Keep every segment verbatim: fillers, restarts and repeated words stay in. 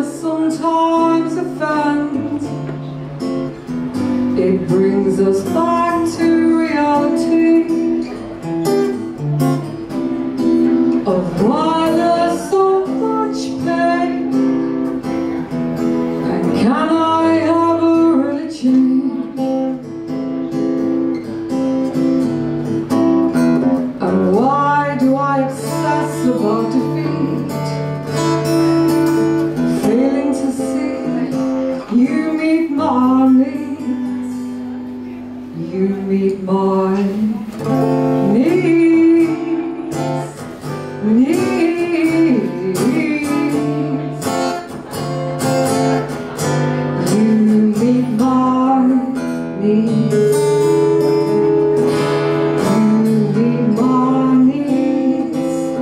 does sometimes offend. It brings us back to reality of why there's so much pain. And can I have a religion? And why do I obsess about defeat? Failing to see you meet my needs. You meet my needs, needs. You meet my needs. You meet my needs.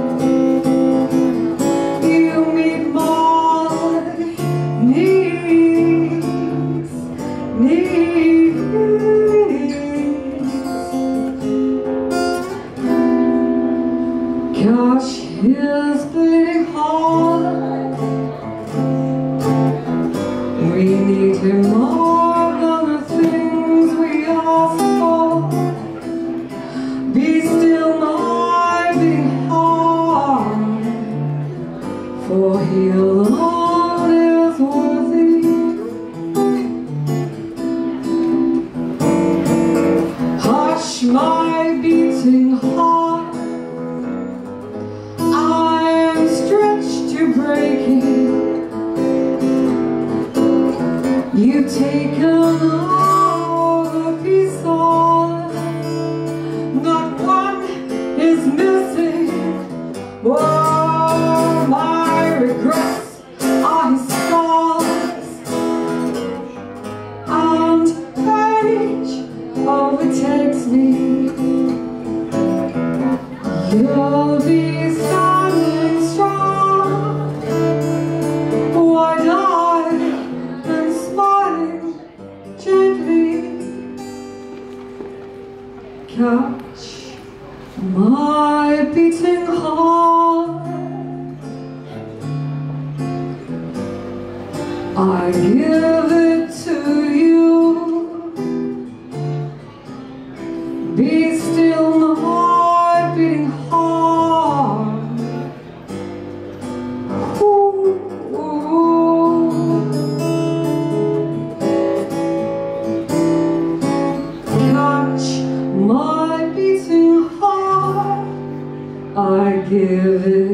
You meet my needs, needs. Gosh, here's bleeding heart. We need him more than the things we ask for. Be still my beating heart, for he alone is worthy. Hush my beating heart, breaking. You've taken all the pieces, not one is missing. Oh, my regrets are his scars, and age overtakes me. You'll be standing strong, wide-eyed and smiling gently. Catch my beating heart. I give it to you. Be still my beating heart. My beating heart, I give it